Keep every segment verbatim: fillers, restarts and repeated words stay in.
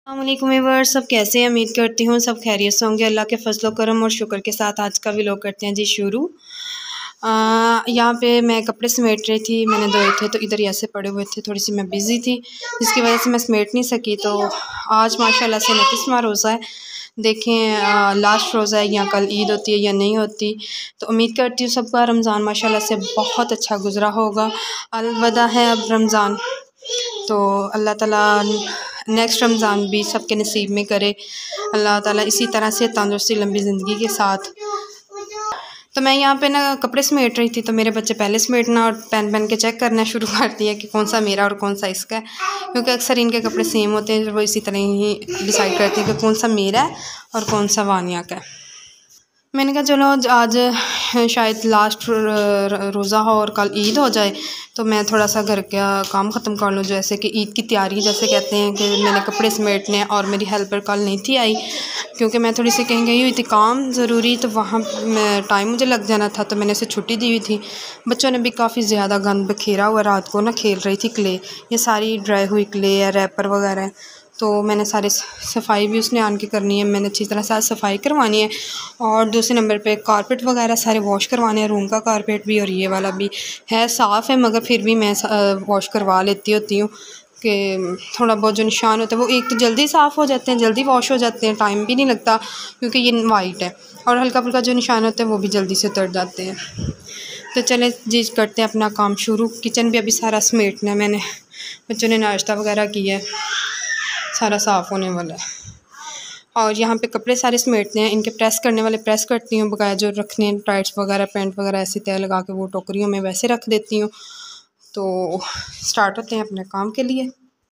अस्सलामुअलैकुम व्यूअर्स, सब कैसे हैं? उम्मीद करती हूँ सब खैरियत से होंगे। अल्लाह के फजल करम और शुक्र के साथ आज का व्लॉग करते हैं जी शुरू। यहाँ पे मैं कपड़े समेट रही थी, मैंने धोए थे तो इधर ही ऐसे पड़े हुए थे। थोड़ी सी मैं बिज़ी थी जिसकी वजह से मैं समेट नहीं सकी। तो आज माशाल्लाह से उनतीसवां रोज़ा है। देखें आ, लास्ट रोज़ा है, या कल ईद होती है या नहीं होती। तो उम्मीद करती हूँ सबका रमज़ान माशाल्लाह से बहुत अच्छा गुज़रा होगा। अलविदा है अब रमज़ान, तो अल्लाह ताला नेक्स्ट रमज़ान भी सबके नसीब में करे। अल्लाह ताला इसी तरह से तंदुरुस्ती लंबी ज़िंदगी के साथ। तो मैं यहाँ पे ना कपड़े समेट रही थी, तो मेरे बच्चे पहले समेटना और पेन पेन के चेक करना शुरू कर दिया कि कौन सा मेरा और कौन सा इसका है, क्योंकि अक्सर इनके कपड़े सेम होते हैं। वो इसी तरह ही डिसाइड करती हैं कि कौन सा मेरा है और कौन सा वानिया का है। मैंने कहा चलो आज शायद लास्ट रोज़ा हो और कल ईद हो जाए, तो मैं थोड़ा सा घर का काम ख़त्म कर लूँ। जैसे कि ईद की तैयारी जैसे कहते हैं कि मैंने कपड़े समेटने और मेरी हेल्पर कल नहीं थी आई, क्योंकि मैं थोड़ी सी कहीं गई हुई थी काम ज़रूरी, तो वहाँ टाइम मुझे लग जाना था, तो मैंने उसे छुट्टी दी हुई थी। बच्चों ने भी काफ़ी ज़्यादा गंद बखेरा हुआ रात को ना, खेल रही थी क्ले, ये सारी ड्राई हुई क्ले है, रैपर वगैरह है। तो मैंने सारी सफाई भी उसने आन के करनी है, मैंने अच्छी तरह से सफाई करवानी है। और दूसरे नंबर पे कारपेट वगैरह सारे वॉश करवाने हैं, रूम का कारपेट भी और ये वाला भी है साफ़ है, मगर फिर भी मैं वॉश करवा लेती होती हूँ कि थोड़ा बहुत जो निशान होते हैं वो एक तो जल्दी साफ़ हो जाते हैं, जल्दी वॉश हो जाते हैं, टाइम भी नहीं लगता क्योंकि ये वाइट है। और हल्का फुल्का जो निशान होते हैं वो भी जल्दी से उतर जाते हैं। तो चलें जी करते हैं अपना काम शुरू। किचन भी अभी सारा समेटना है मैंने, बच्चों ने नाश्ता वगैरह किया है, सारा साफ़ होने वाला है। और यहाँ पे कपड़े सारे समेटने हैं, इनके प्रेस करने वाले प्रेस करती हूँ, बकाया जो रखने टाइट्स वगैरह पैंट वगैरह ऐसे तय लगा के वो टोकरियों में वैसे रख देती हूँ। तो स्टार्ट होते हैं अपने काम के लिए।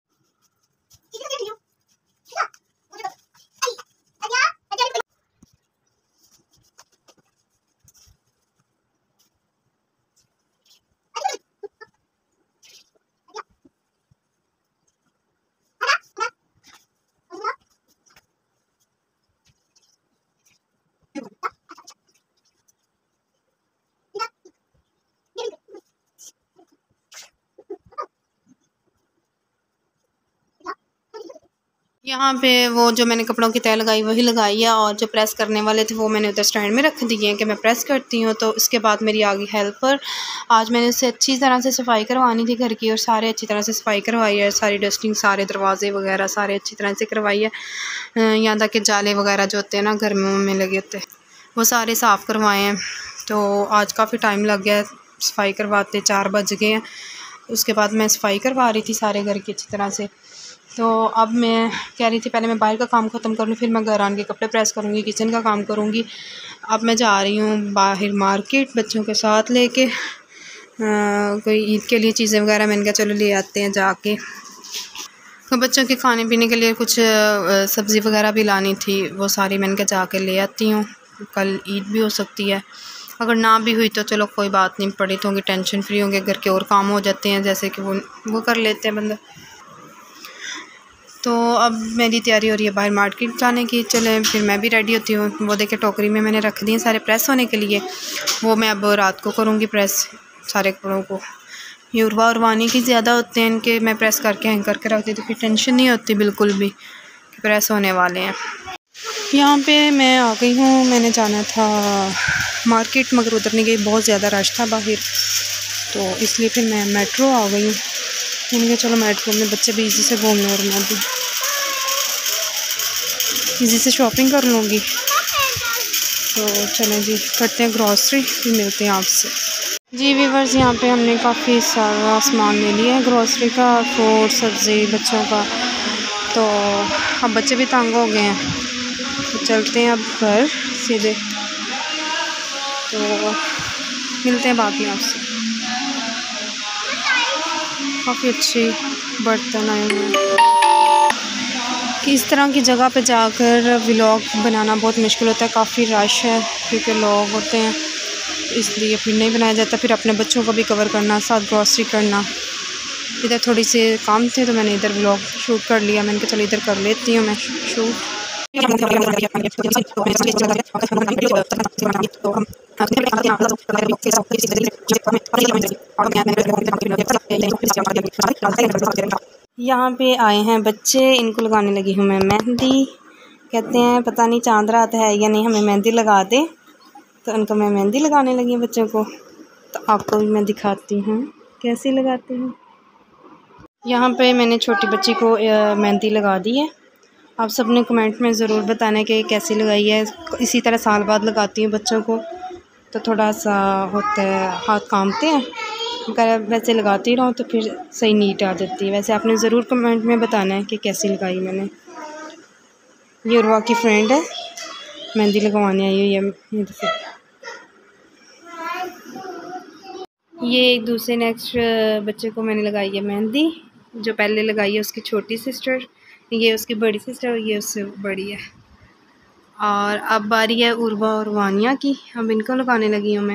यहाँ पे वो जो मैंने कपड़ों की तय लगाई वही लगाई है, और जो प्रेस करने वाले थे वो मैंने उधर स्टैंड में रख दिए हैं कि मैं प्रेस करती हूँ। तो इसके बाद मेरी आ गई हेल्पर। आज मैंने उससे अच्छी तरह से सफाई करवानी थी घर की, और सारे अच्छी तरह से सफाई करवाई है, सारी डस्टिंग, सारे दरवाजे वगैरह सारे अच्छी तरह से करवाई है। यहाँ तक कि जाले वगैरह जो होते हैं ना घर में लगे होते हैं वो सारे साफ़ करवाए हैं। तो आज काफ़ी टाइम लग गया सफाई करवाते, चार बज गए हैं। उसके बाद मैं सफाई करवा रही थी सारे घर की अच्छी तरह से। तो अब मैं कह रही थी पहले मैं बाहर का काम ख़त्म कर लूँ, फिर मैं घर आन के कपड़े प्रेस करूँगी, किचन का काम करूँगी। अब मैं जा रही हूँ बाहर मार्केट बच्चों के साथ लेके, कोई ईद के लिए चीज़ें वगैरह मैंने कहा चलो ले आते हैं जाके। तो बच्चों के खाने पीने के लिए कुछ सब्ज़ी वगैरह भी लानी थी, वो सारी मैंने कहा जाके ले आती हूँ, कल ईद भी हो सकती है। अगर ना भी हुई तो चलो कोई बात नहीं, पड़ी तो होंगी, टेंशन फ्री होंगे, घर के और काम हो जाते हैं जैसे कि वो वो कर लेते हैं बंदा। तो अब मेरी तैयारी हो रही है बाहर मार्केट जाने की। चलें फिर मैं भी रेडी होती हूँ। वो देखे टोकरी में मैंने रख दिए सारे प्रेस होने के लिए, वो मैं अब रात को करूँगी प्रेस सारे कपड़ों को। ये उर्वा उर्वानी की ज़्यादा होते हैं इनके, मैं प्रेस करके हैंग करके रख देती, तो फिर टेंशन नहीं होती बिल्कुल भी कि प्रेस होने वाले हैं। यहाँ पे मैं आ गई हूँ, मैंने जाना था मार्केट मगर उधर नहीं गई, बहुत ज़्यादा रश था बाहर, तो इसलिए फिर मैं मेट्रो आ गई हूँ। मैंने कहा चलो मेट्रो में बच्चे भी इजी से घूमने और मैं भी इजी से शॉपिंग कर लूँगी। तो चलें जी करते हैं ग्रॉसरी, फिर मिलते हैं आपसे। जी व्यूअर्स, यहाँ पे हमने काफ़ी सारा सामान ले लिया है ग्रॉसरी का, फ्रूट सब्ज़ी बच्चों का। तो अब बच्चे भी तंग हो गए हैं, तो चलते हैं अब घर सीधे। तो मिलते हैं बाद में आपसे। काफ़ी अच्छी बर्तन आए हुए हैं। कि इस तरह की जगह पे जाकर व्लॉग बनाना बहुत मुश्किल होता है, काफ़ी रश है क्योंकि लोग होते हैं, इसलिए फिर नहीं बनाया जाता। फिर अपने बच्चों को भी कवर करना, साथ ग्रॉसरी करना। इधर थोड़ी सी काम थे तो मैंने इधर व्लॉग शूट कर लिया, मैंने कहा चलो इधर कर लेती हूँ मैं शूट। यहाँ पे आए हैं बच्चे, इनको लगाने लगी हूँ मैं मेहंदी। कहते हैं पता नहीं चांद रात है या नहीं, हमें मेहंदी लगा दे, तो उनको मैं मेहंदी लगाने लगी हूँ बच्चों को। तो आपको भी मैं दिखाती हूँ कैसे लगाती हूँ। यहाँ पे मैंने छोटी बच्ची को मेहंदी लगा दी है। आप सब ने कमेंट में ज़रूर बताना कि कैसी लगाई है। इसी तरह साल बाद लगाती हूँ बच्चों को, तो थोड़ा सा होता है, हाथ कांपते हैं। अगर वैसे लगाती रहूँ तो फिर सही नीट आ जाती है। वैसे आपने ज़रूर कमेंट में बताना है कि कैसी लगाई मैंने। ये उर्वा की फ्रेंड है, मेहंदी लगवाने आई हुई है। ये एक दूसरे नेक्स्ट बच्चे को मैंने लगाई है मेहंदी। जो पहले लगाई है उसकी छोटी सिस्टर, ये उसकी बड़ी सिस्टर और ये उससे बड़ी है। और अब बारी है उर्वा और वानिया की, अब इनको लगाने लगी हूँ मैं।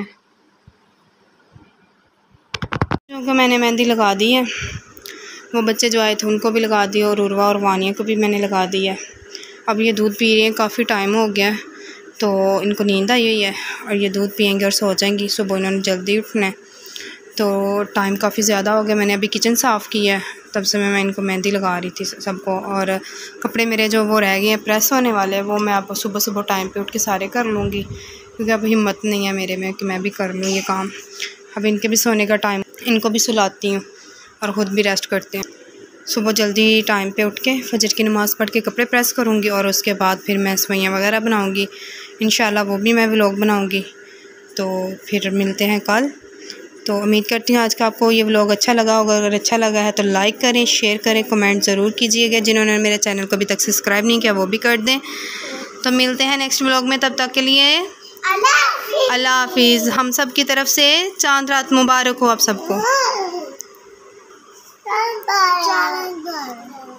क्योंकि मैंने मेहंदी लगा दी है, वो बच्चे जो आए थे उनको भी लगा दी और उर्वा और वानिया को भी मैंने लगा दी है। अब ये दूध पी रही हैं, काफ़ी टाइम हो गया तो इनको नींद आई हुई है और ये दूध पियेंगे और सो जाएंगी। सुबह इन्होंने जल्दी उठना है, तो टाइम काफ़ी ज़्यादा हो गया। मैंने अभी किचन साफ़ किया है, तब से मैं मैं इनको मेहंदी लगा रही थी सबको। और कपड़े मेरे जो वो रह गए हैं प्रेस होने वाले, वो मैं आप सुबह सुबह टाइम पे उठ के सारे कर लूँगी, क्योंकि अब हिम्मत नहीं है मेरे में कि मैं भी कर लूँ ये काम। अब इनके भी सोने का टाइम, इनको भी सुलाती हूँ और ख़ुद भी रेस्ट करते हैं। सुबह जल्दी टाइम पे उठ के फजर की नमाज़ पढ़ के कपड़े प्रेस करूँगी और उसके बाद फिर मैं सवैयाँ वगैरह बनाऊँगी। इंशाल्लाह वो भी मैं व्लॉग बनाऊँगी। तो फिर मिलते हैं कल। तो उम्मीद करती हूँ आज का आपको ये व्लॉग अच्छा लगा होगा। अगर अच्छा लगा है तो लाइक करें, शेयर करें, कमेंट ज़रूर कीजिएगा। जिन्होंने मेरे चैनल को अभी तक सब्सक्राइब नहीं किया वो भी कर दें। तो मिलते हैं नेक्स्ट व्लॉग में, तब तक के लिए अल्लाह हाफिज़। हम सब की तरफ से चांद रात मुबारक हो आप सबको।